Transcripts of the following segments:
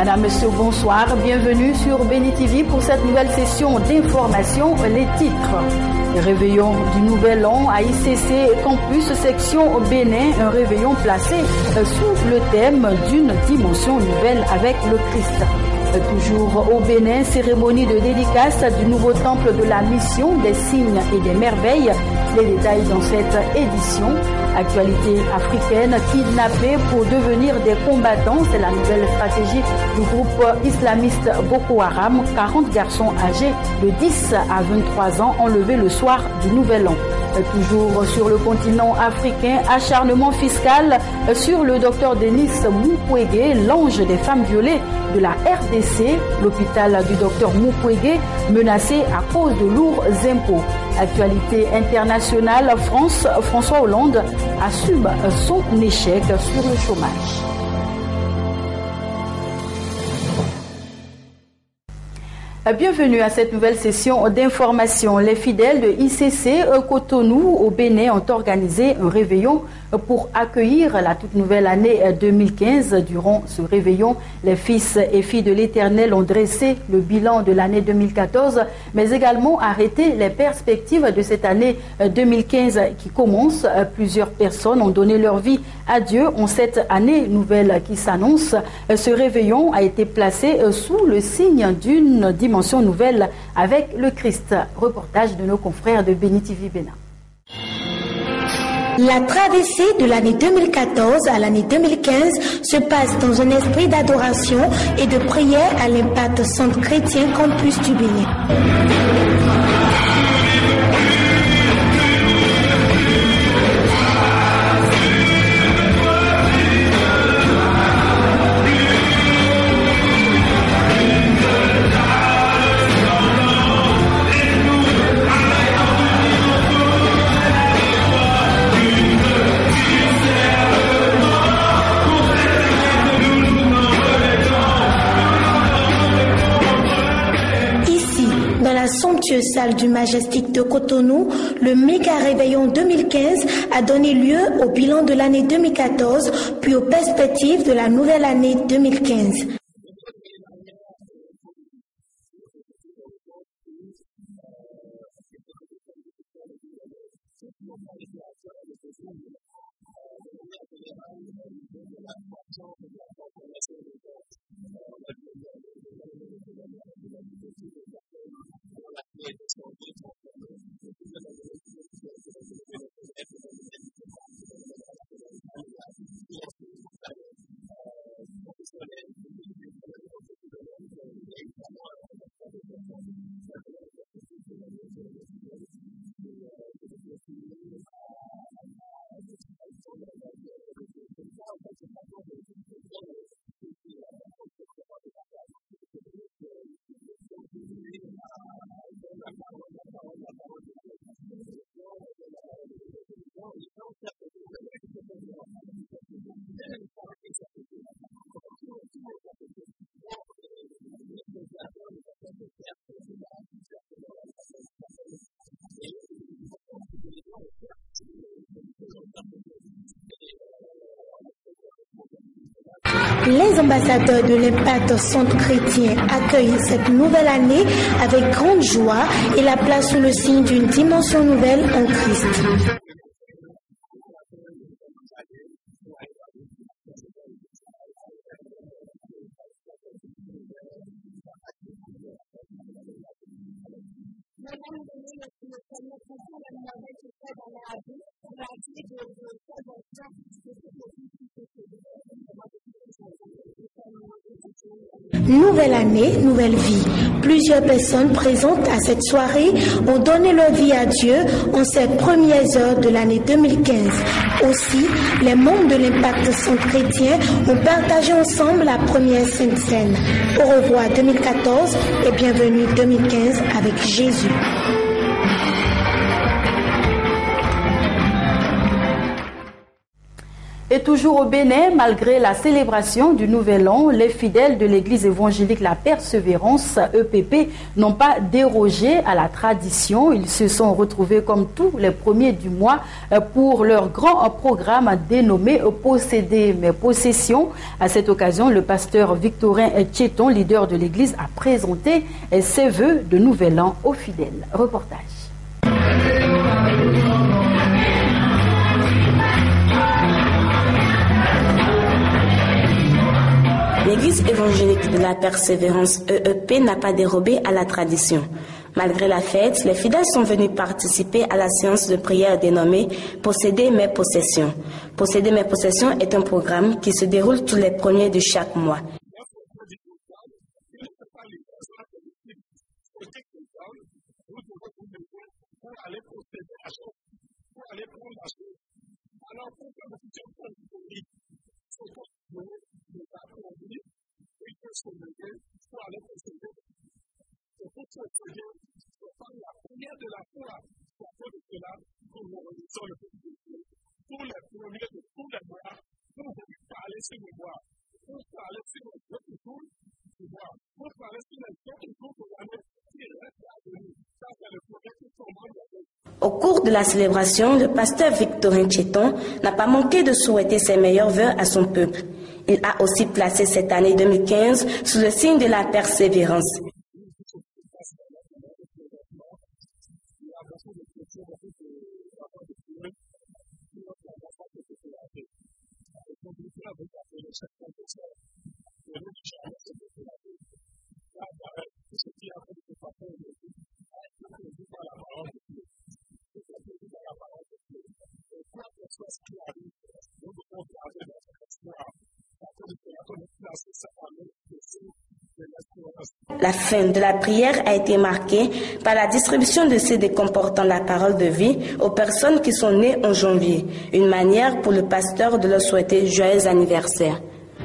Madame, Monsieur, bonsoir. Bienvenue sur Béni TV pour cette nouvelle session d'information. Les titres. Le réveillon du Nouvel An à ICC Campus Section Bénin. Un réveillon placé sous le thème d'une dimension nouvelle avec le Christ. Toujours au Bénin, cérémonie de dédicace du nouveau temple de la mission des signes et des merveilles. Les détails dans cette édition. Actualité africaine, kidnappés pour devenir des combattants. C'est la nouvelle stratégie du groupe islamiste Boko Haram. 40 garçons âgés de 10 à 23 ans enlevés le soir du Nouvel An. Toujours sur le continent africain, acharnement fiscal sur le docteur Denis Mukwege, l'ange des femmes violées de la RDC. L'hôpital du docteur Mukwege menacé à cause de lourds impôts. Actualité internationale, François Hollande assume son échec sur le chômage. Bienvenue à cette nouvelle session d'information. Les fidèles de ICC Cotonou au Bénin ont organisé un réveillon pour accueillir la toute nouvelle année 2015. Durant ce réveillon, les fils et filles de l'Éternel ont dressé le bilan de l'année 2014, mais également arrêté les perspectives de cette année 2015 qui commence. Plusieurs personnes ont donné leur vie à Dieu en cette année nouvelle qui s'annonce. Ce réveillon a été placé sous le signe d'une dimension nouvelle avec le Christ. Reportage de nos confrères de Béni TV Bénin. La traversée de l'année 2014 à l'année 2015 se passe dans un esprit d'adoration et de prière à l'Impact Centre Chrétien Campus du Bénin. Somptueuse salle du Majestic de Cotonou, le méga réveillon 2015 a donné lieu au bilan de l'année 2014 puis aux perspectives de la nouvelle année 2015. Les ambassadeurs de l'Impact Centre Chrétien accueillent cette nouvelle année avec grande joie et la placent sous le signe d'une dimension nouvelle en Christ. Nouvelle année, nouvelle vie. Plusieurs personnes présentes à cette soirée ont donné leur vie à Dieu en ces premières heures de l'année 2015. Aussi, les membres de l'Impact Centre Chrétien ont partagé ensemble la première Sainte Seine. Au revoir 2014 et bienvenue 2015 avec Jésus. Et toujours au Bénin, malgré la célébration du Nouvel An, les fidèles de l'église évangélique La Persévérance, EPP, n'ont pas dérogé à la tradition. Ils se sont retrouvés comme tous les premiers du mois pour leur grand programme dénommé « Posséder mes possessions ». À cette occasion, le pasteur Victorin Tcheton, leader de l'église, a présenté ses vœux de Nouvel An aux fidèles. Reportage. L'église évangélique de la Persévérance EEP n'a pas dérobé à la tradition. Malgré la fête, les fidèles sont venus participer à la séance de prière dénommée « Posséder mes possessions ». « Posséder mes possessions » est un programme qui se déroule tous les premiers de chaque mois. Au cours de la célébration, le pasteur Victorin Tcheton n'a pas manqué de souhaiter ses meilleurs vœux à son peuple. Il a aussi placé cette année 2015 sous le signe de la persévérance. La fin de la prière a été marquée par la distribution de CD comportant la parole de vie aux personnes qui sont nées en janvier, une manière pour le pasteur de leur souhaiter joyeux anniversaire.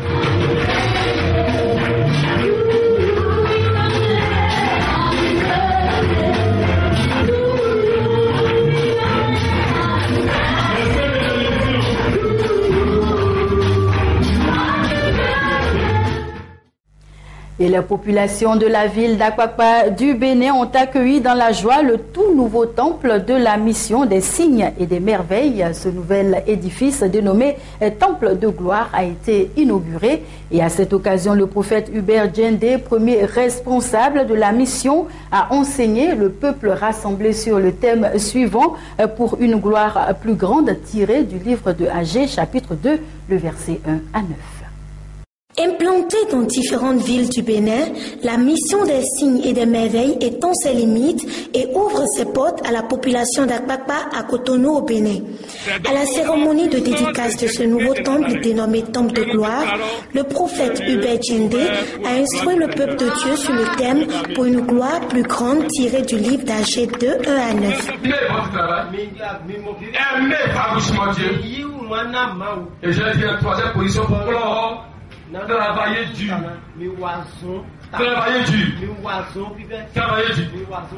Et les populations de la ville d'Akwakpa du Bénin ont accueilli dans la joie le tout nouveau temple de la mission des signes et des merveilles. Ce nouvel édifice dénommé Temple de gloire a été inauguré. Et à cette occasion, le prophète Hubert Djendé, premier responsable de la mission, a enseigné le peuple rassemblé sur le thème suivant pour une gloire plus grande, tiré du livre de Agé, chapitre 2, le verset 1 à 9. Implantée dans différentes villes du Bénin, la mission des signes et des merveilles étend ses limites et ouvre ses portes à la population d'Akwakpa à Cotonou au Bénin. À la cérémonie de dédicace de ce nouveau temple dénommé Temple de gloire, le prophète Hubert Djendé a instruit le peuple de Dieu sur le thème pour une gloire plus grande tirée du livre d'Agé 2, 1 à 9. Aimez votre travail, aimez farouchement Dieu. Et je dis en troisième position pour clore. Travailler dur. Travailler dur. Travailler dur.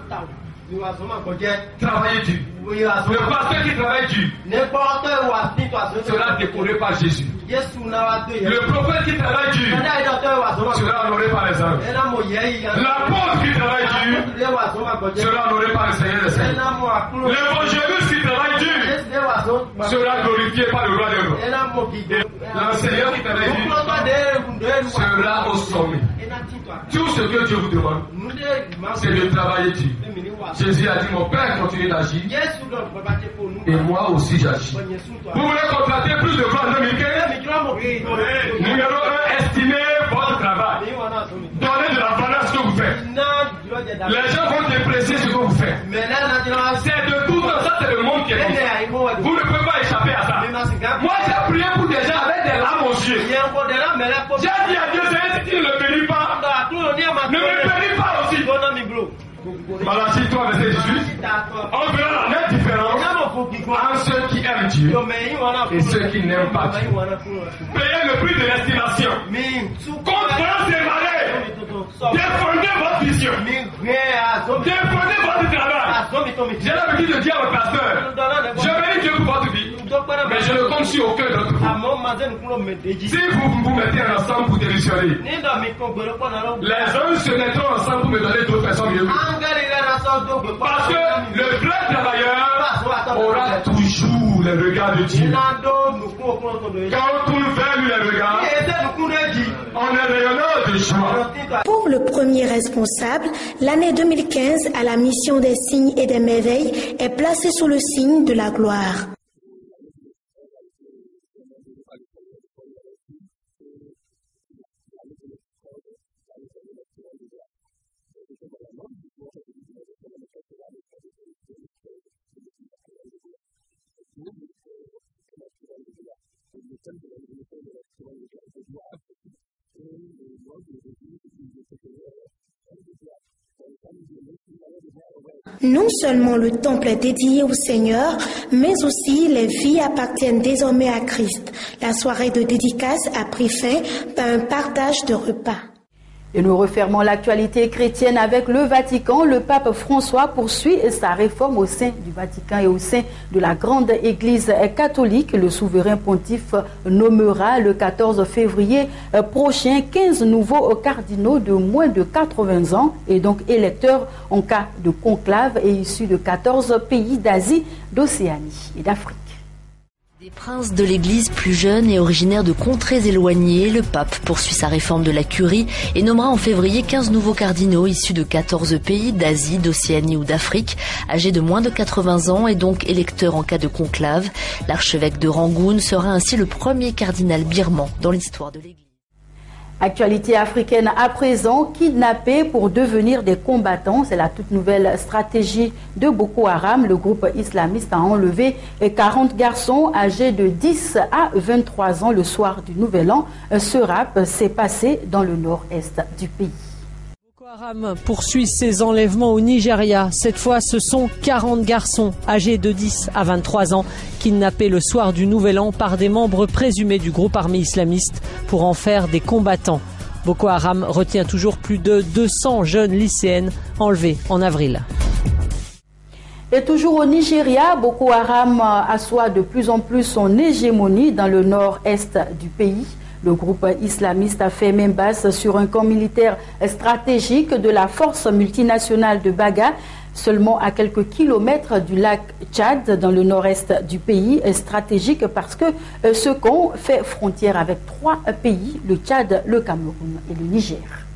Travailler dur. Le pasteur qui travaille dur sera décoré par Jésus. Le prophète qui travaille dur sera honoré par les anges. L'apôtre qui travaille dur sera honoré par le Seigneur des Seigneurs. L'évangéliste qui travaille dur sera glorifié par le roi des rois. L'enseignant qui travaille dur sera au sommet. Tout ce que Dieu vous demande, c'est de travailler dur. Jésus a dit, mon Père continue d'agir et moi aussi j'agis. Vous voulez contracter plus de gloire en 2015? Numéro 1, estimez votre travail. Donnez de la valeur à ce que vous faites. Les gens vont déprécier ce que vous faites. C'est de tout ça, c'est le monde qui est comme ça. Vous ne pouvez pas échapper à ça. Moi j'ai prié pour des gens avec des larmes aux yeux. J'ai dit à Dieu, si tu ne le bénis pas, ne me bénis pas aussi. Malachie 3, verset 18. On verra la nette différence entre ceux qui aiment Dieu et ceux qui n'aiment pas Dieu. Payez le prix de l'estimation. Contre ces malheurs, défendez votre vision. Défendez votre travail. J'ai l'habitude de dire au pasteur, je bénis Dieu pour votre vie. Mais je ne compte sur aucun d'entre vous. Si vous vous mettez ensemble pour démissionner, les uns se mettront ensemble pour me donner d'autres personnes mieux. Parce que le vrai travailleur aura toujours les regards de Dieu. Quand on tourne vers lui les regards, on est rayonnant de joie. Pour le premier responsable, l'année 2015 à la mission des signes et des merveilles est placée sous le signe de la gloire. Non seulement le temple est dédié au Seigneur, mais aussi les vies appartiennent désormais à Christ. La soirée de dédicace a pris fin par un partage de repas. Et nous refermons l'actualité chrétienne avec le Vatican. Le pape François poursuit sa réforme au sein du Vatican et au sein de la grande Église catholique. Le souverain pontife nommera le 14 février prochain 15 nouveaux cardinaux de moins de 80 ans et donc électeurs en cas de conclave et issus de 14 pays d'Asie, d'Océanie et d'Afrique. Des princes de l'Église plus jeunes et originaires de contrées éloignées, le pape poursuit sa réforme de la curie et nommera en février 15 nouveaux cardinaux issus de 14 pays d'Asie, d'Océanie ou d'Afrique, âgés de moins de 80 ans et donc électeurs en cas de conclave. L'archevêque de Rangoon sera ainsi le premier cardinal birman dans l'histoire de l'Église. Actualité africaine à présent, kidnappés pour devenir des combattants. C'est la toute nouvelle stratégie de Boko Haram. Le groupe islamiste a enlevé 40 garçons âgés de 10 à 23 ans le soir du Nouvel An. Ce rap s'est passé dans le nord-est du pays. Boko Haram poursuit ses enlèvements au Nigeria. Cette fois, ce sont 40 garçons âgés de 10 à 23 ans kidnappés le soir du Nouvel An par des membres présumés du groupe armé islamiste pour en faire des combattants. Boko Haram retient toujours plus de 200 jeunes lycéennes enlevées en avril. Et toujours au Nigeria, Boko Haram assoit de plus en plus son hégémonie dans le nord-est du pays. Le groupe islamiste a fait main basse sur un camp militaire stratégique de la force multinationale de Baga, seulement à quelques kilomètres du lac Tchad, dans le nord-est du pays, stratégique parce que ce camp fait frontière avec 3 pays, le Tchad, le Cameroun et le Niger.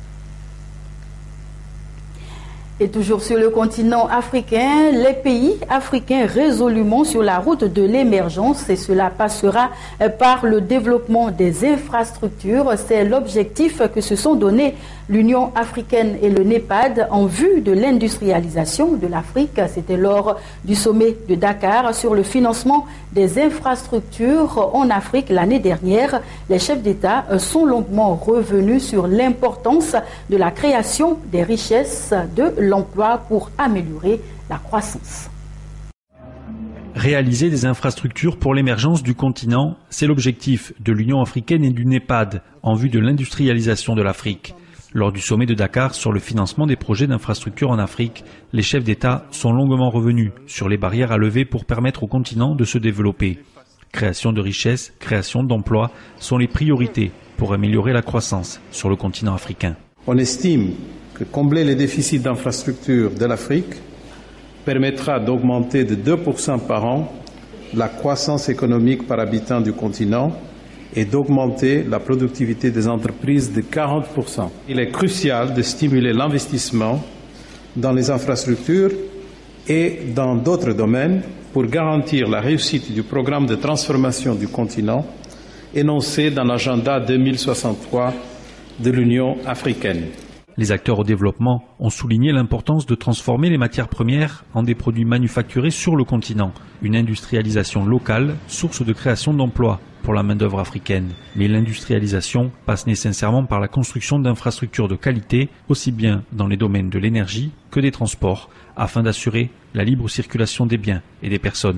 Et toujours sur le continent africain, les pays africains résolument sur la route de l'émergence et cela passera par le développement des infrastructures. C'est l'objectif que se sont donnés l'Union africaine et le NEPAD en vue de l'industrialisation de l'Afrique. C'était lors du sommet de Dakar sur le financement des infrastructures en Afrique l'année dernière. Les chefs d'État sont longuement revenus sur l'importance de la création des richesses de l'emploi pour améliorer la croissance. Réaliser des infrastructures pour l'émergence du continent, c'est l'objectif de l'Union africaine et du NEPAD en vue de l'industrialisation de l'Afrique. Lors du sommet de Dakar sur le financement des projets d'infrastructures en Afrique, les chefs d'État sont longuement revenus sur les barrières à lever pour permettre au continent de se développer. Création de richesses, création d'emplois sont les priorités pour améliorer la croissance sur le continent africain. On estime que combler les déficits d'infrastructures de l'Afrique permettra d'augmenter de 2% par an la croissance économique par habitant du continent et d'augmenter la productivité des entreprises de 40%. Il est crucial de stimuler l'investissement dans les infrastructures et dans d'autres domaines pour garantir la réussite du programme de transformation du continent énoncé dans l'agenda 2063 de l'Union africaine. Les acteurs au développement ont souligné l'importance de transformer les matières premières en des produits manufacturés sur le continent. Une industrialisation locale, source de création d'emplois pour la main-d'œuvre africaine. Mais l'industrialisation passe nécessairement par la construction d'infrastructures de qualité, aussi bien dans les domaines de l'énergie que des transports, afin d'assurer la libre circulation des biens et des personnes.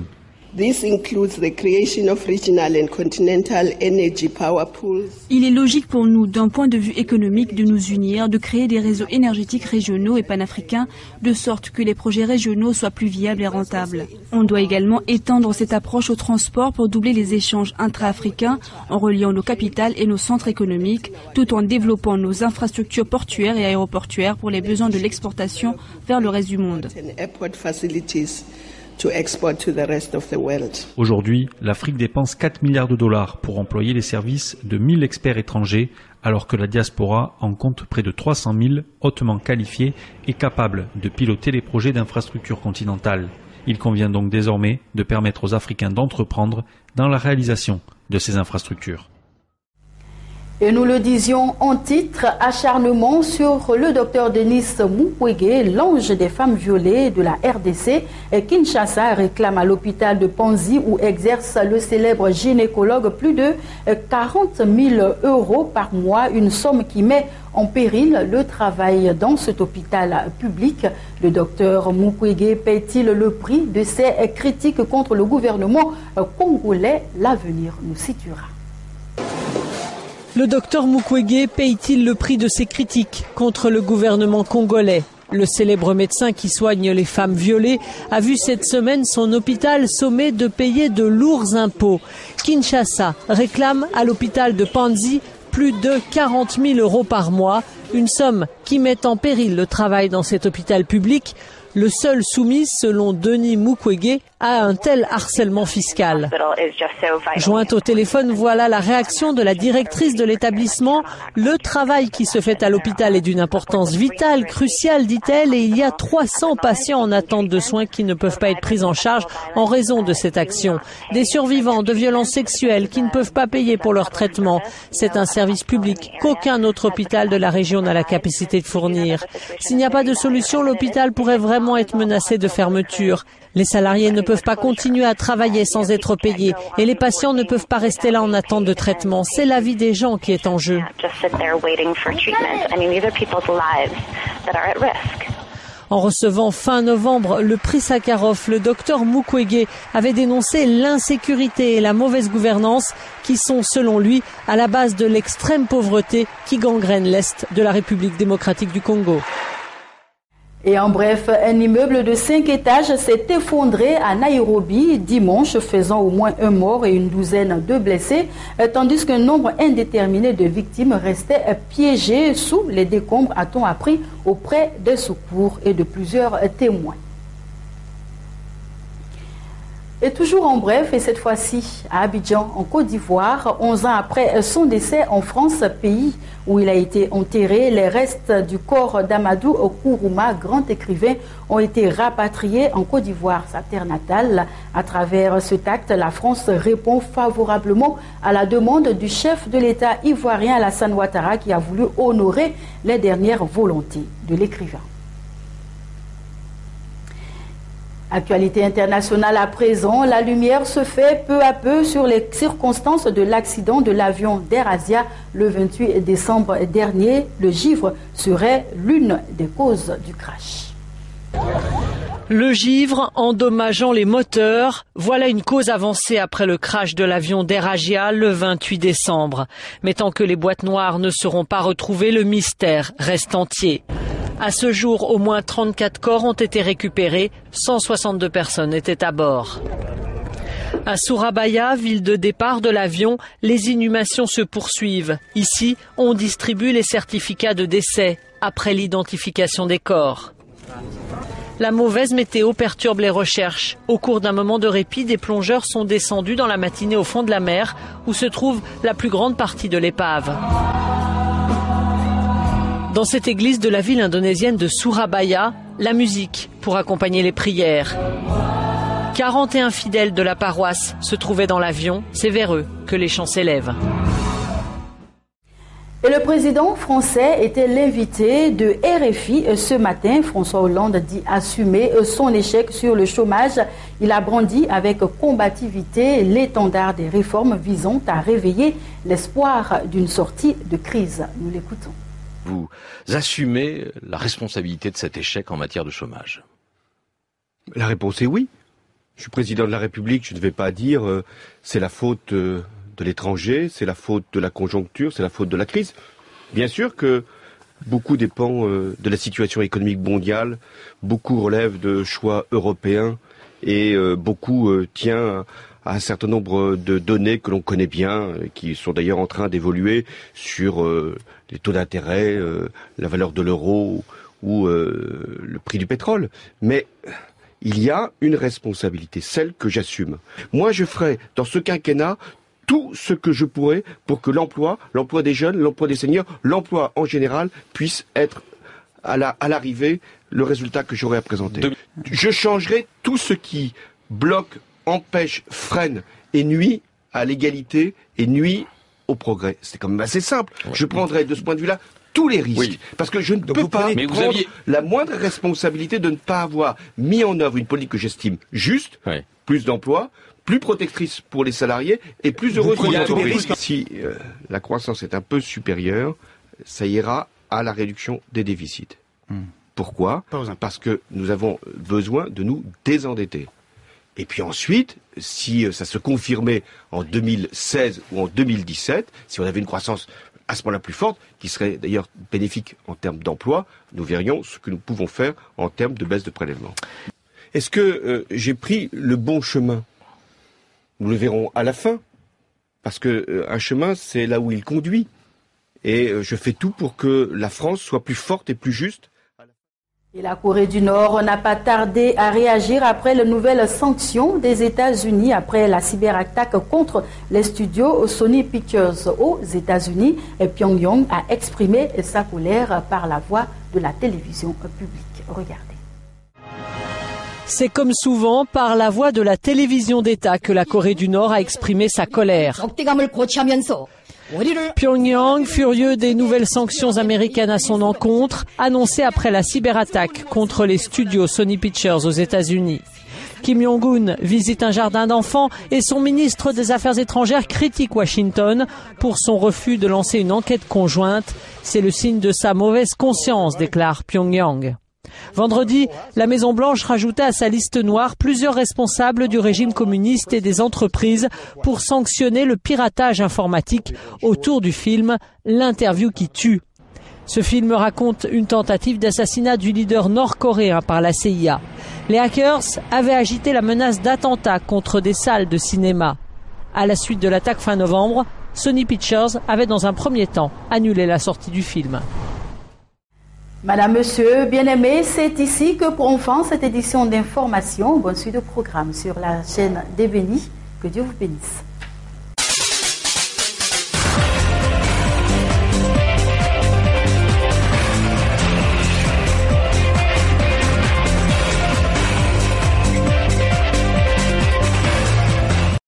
This includes the creation of regional and continental energy power pools. Il est logique pour nous, d'un point de vue économique, de nous unir, de créer des réseaux énergétiques régionaux et panafricains, de sorte que les projets régionaux soient plus viables et rentables. On doit également étendre cette approche au transport pour doubler les échanges intra-africains en reliant nos capitales et nos centres économiques, tout en développant nos infrastructures portuaires et aéroportuaires pour les besoins de l'exportation vers le reste du monde. Aujourd'hui, l'Afrique dépense 4 milliards de dollars pour employer les services de 1000 experts étrangers, alors que la diaspora en compte près de 300 000 hautement qualifiés et capables de piloter les projets d'infrastructures continentales. Il convient donc désormais de permettre aux Africains d'entreprendre dans la réalisation de ces infrastructures. Et nous le disions en titre, acharnement sur le docteur Denis Mukwege, l'ange des femmes violées de la RDC. Kinshasa réclame à l'hôpital de Panzi où exerce le célèbre gynécologue plus de 40 000 € par mois, une somme qui met en péril le travail dans cet hôpital public. Le docteur Mukwege paie-t-il le prix de ses critiques contre le gouvernement congolais? L'avenir nous situera. Le docteur Mukwege paye-t-il le prix de ses critiques contre le gouvernement congolais? Le célèbre médecin qui soigne les femmes violées a vu cette semaine son hôpital sommé de payer de lourds impôts. Kinshasa réclame à l'hôpital de Panzi plus de 40 000 € par mois, une somme qui met en péril le travail dans cet hôpital public, le seul soumis, selon Denis Mukwege, à un tel harcèlement fiscal. Jointe au téléphone, voilà la réaction de la directrice de l'établissement. Le travail qui se fait à l'hôpital est d'une importance vitale, cruciale, dit-elle, et il y a 300 patients en attente de soins qui ne peuvent pas être pris en charge en raison de cette action. Des survivants de violences sexuelles qui ne peuvent pas payer pour leur traitement. C'est un service public qu'aucun autre hôpital de la région n'a la capacité de fournir. S'il n'y a pas de solution, l'hôpital pourrait vraiment être menacé de fermeture. Les salariés ne peuvent pas continuer à travailler sans être payés et les patients ne peuvent pas rester là en attente de traitement. C'est la vie des gens qui est en jeu. En recevant fin novembre le prix Sakharov, le docteur Mukwege avait dénoncé l'insécurité et la mauvaise gouvernance qui sont, selon lui, à la base de l'extrême pauvreté qui gangrène l'Est de la République démocratique du Congo. Et en bref, un immeuble de 5 étages s'est effondré à Nairobi dimanche, faisant au moins un mort et une douzaine de blessés, tandis qu'un nombre indéterminé de victimes restait piégées sous les décombres, a-t-on appris auprès des secours et de plusieurs témoins. Et toujours en bref, et cette fois-ci à Abidjan, en Côte d'Ivoire, 11 ans après son décès en France, pays où il a été enterré, les restes du corps d'Amadou Kourouma, grand écrivain, ont été rapatriés en Côte d'Ivoire, sa terre natale. À travers cet acte, la France répond favorablement à la demande du chef de l'État ivoirien Alassane Ouattara qui a voulu honorer les dernières volontés de l'écrivain. Actualité internationale à présent, la lumière se fait peu à peu sur les circonstances de l'accident de l'avion d'AirAsia le 28 décembre dernier. Le givre serait l'une des causes du crash. Le givre endommageant les moteurs, voilà une cause avancée après le crash de l'avion d'AirAsia le 28 décembre. Mais tant que les boîtes noires ne seront pas retrouvées, le mystère reste entier. À ce jour, au moins 34 corps ont été récupérés, 162 personnes étaient à bord. À Surabaya, ville de départ de l'avion, les inhumations se poursuivent. Ici, on distribue les certificats de décès après l'identification des corps. La mauvaise météo perturbe les recherches. Au cours d'un moment de répit, des plongeurs sont descendus dans la matinée au fond de la mer, où se trouve la plus grande partie de l'épave. Dans cette église de la ville indonésienne de Surabaya, la musique pour accompagner les prières. 41 fidèles de la paroisse se trouvaient dans l'avion, c'est vers eux que les chants s'élèvent. Et le président français était l'invité de RFI ce matin. François Hollande dit assumer son échec sur le chômage. Il a brandi avec combativité l'étendard des réformes visant à réveiller l'espoir d'une sortie de crise. Nous l'écoutons. Vous assumez la responsabilité de cet échec en matière de chômage? La réponse est oui. Je suis président de la République, je ne vais pas dire c'est la faute de l'étranger, c'est la faute de la conjoncture, c'est la faute de la crise. Bien sûr que beaucoup dépend de la situation économique mondiale, beaucoup relève de choix européens et beaucoup tient à un certain nombre de données que l'on connaît bien, qui sont d'ailleurs en train d'évoluer sur les taux d'intérêt, la valeur de l'euro ou le prix du pétrole. Mais il y a une responsabilité, celle que j'assume. Moi, je ferai dans ce quinquennat tout ce que je pourrai pour que l'emploi des jeunes, l'emploi des seniors, l'emploi en général puisse être à l'arrivée le résultat que j'aurai à présenter. Je changerai tout ce qui bloque, empêche, freine et nuit à l'égalité et nuit au progrès. C'est quand même assez simple. Je prendrai de ce point de vue-là tous les risques. Parce que je ne peux pas prendre la moindre responsabilité de ne pas avoir mis en œuvre une politique que j'estime juste, plus d'emplois, plus protectrice pour les salariés et plus heureuse pour les entreprises. Si la croissance est un peu supérieure, ça ira à la réduction des déficits. Pourquoi ? Parce que nous avons besoin de nous désendetter. Et puis ensuite, si ça se confirmait en 2016 ou en 2017, si on avait une croissance à ce moment-là plus forte, qui serait d'ailleurs bénéfique en termes d'emploi, nous verrions ce que nous pouvons faire en termes de baisse de prélèvements. Est-ce que j'ai pris le bon chemin ? Nous le verrons à la fin, parce que un chemin, c'est là où il conduit. Et je fais tout pour que la France soit plus forte et plus juste. Et la Corée du Nord n'a pas tardé à réagir après les nouvelles sanctions des États-Unis après la cyberattaque contre les studios Sony Pictures aux États-Unis. Et Pyongyang a exprimé sa colère par la voix de la télévision publique. Regardez. C'est comme souvent par la voix de la télévision d'État que la Corée du Nord a exprimé sa colère. Pyongyang, furieux des nouvelles sanctions américaines à son encontre, annoncées après la cyberattaque contre les studios Sony Pictures aux États-Unis. Kim Jong-un visite un jardin d'enfants et son ministre des Affaires étrangères critique Washington pour son refus de lancer une enquête conjointe. C'est le signe de sa mauvaise conscience, déclare Pyongyang. Vendredi, la Maison-Blanche rajoutait à sa liste noire plusieurs responsables du régime communiste et des entreprises pour sanctionner le piratage informatique autour du film « L'interview qui tue ». Ce film raconte une tentative d'assassinat du leader nord-coréen par la CIA. Les hackers avaient agité la menace d'attentats contre des salles de cinéma. À la suite de l'attaque fin novembre, Sony Pictures avait dans un premier temps annulé la sortie du film. Madame, Monsieur, bien-aimés, c'est ici que prend fin cette édition d'information. Bonne suite de programme sur la chaîne des Bénis. Que Dieu vous bénisse.